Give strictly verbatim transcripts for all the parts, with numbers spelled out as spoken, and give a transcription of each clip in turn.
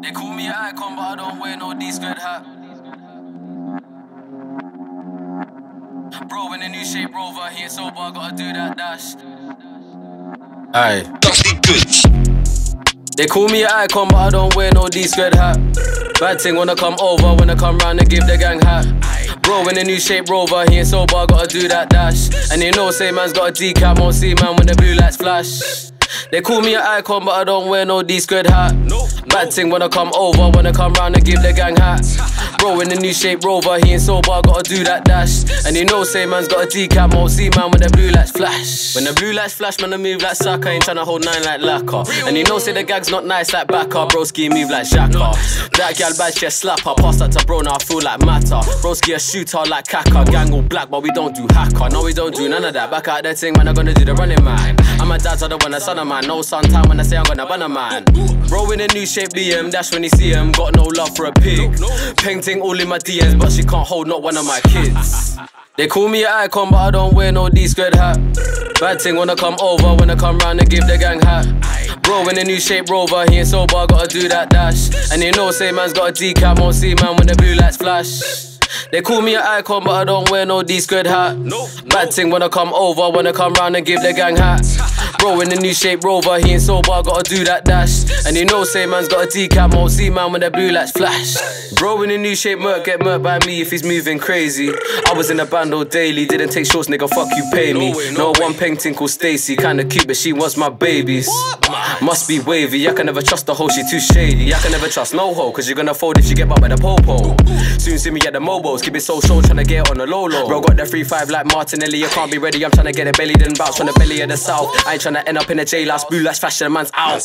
They call me an icon, but I don't wear no D-squared hat. Bro, in a new shape Rover, he ain't sober, gotta do that dash. Aye. Dusty Goods. They call me an icon, but I don't wear no D-squared hat. Bad thing wanna come over, when I come round and give the gang hat. Bro, in a new shape Rover, he ain't sober, gotta do that dash. And you know, say man's got a D-cap, won't see man when the blue lights flash. They call me an icon, but I don't wear no D-squared hat. Bad thing when I come over, when I come round and give the gang hat. Bro, in the new shape Rover, he ain't sober, gotta do that dash. And you know, say man's got a D-cap, won't see man when the blue lights flash. When the blue lights flash, man, I move like Saka, ain't tryna hold nine like lacquer. And you know, say the gag's not nice like Baka, broski move like Xhaka. That gal bad, she a slapper, pass that to bro, now I feel like Mata. Broski a shooter like Kaka, gang all black, but we don't do hacker. No, we don't do none of that, back out that thing, man, I'm gonna do the running man. I'm a dad, so I don't want a son of man, no sun time when I say I'm gonna ban a man. Bro in a new shape B M, dash when you see him, got no love for a pig. Painting all in my D Ms, but she can't hold not one of my kids. They call me an icon, but I don't wear no D-squared hat. Bad thing wanna come over, when I come round and give the gang hat. Bro in a new shape Rover, he ain't sober, gotta do that dash. And you know, say man's got a D-cap, won't see man when the blue lights flash. They call me an icon, but I don't wear no D-squared hat. Bad thing when I come over, when I come round and give the gang hat. Bro in the new shape Rover, he ain't sober, gotta do that dash. And you know, say man's got a D-cap, won't see man when the blue lights flash. Bro in the new shape Merc, get murked by me if he's moving crazy. I was in a band all daily, didn't take shorts, nigga, fuck you, pay me. No one painting called Stacy, kinda cute, but she wants my babies. Must be wavy, I can never trust the hoe, she too shady. I can never trust no hoe, cause you're gonna fold if you get bumped by the popo. Soon see me at the mobiles, keep it so show, tryna get on the low low. Bro got the three five like Martinelli, I can't be ready, I'm tryna get a belly, then bounce from the belly of the south. I ain't tryna end up in a jail house, blue lights flashing, the man's out.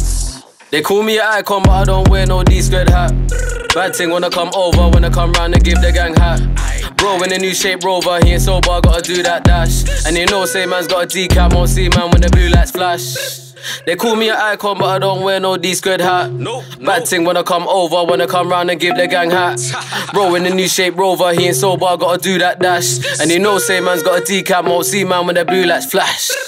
They call me an icon, but I don't wear no D-squared hat. Bad thing wanna come over, when I come round and give the gang hat. Bro in a new shape Rover, he ain't sober, gotta do that dash. And you know, say man's got a D-cap, won't see man when the blue lights flash. They call me an icon, but I don't wear no D-squared hat. Bad thing when I come over, when I come round and give the gang hat. Bro in a new shape Rover, he ain't sober, gotta do that dash. And you know, say man's got a D-cap, won't see man when the blue lights flash.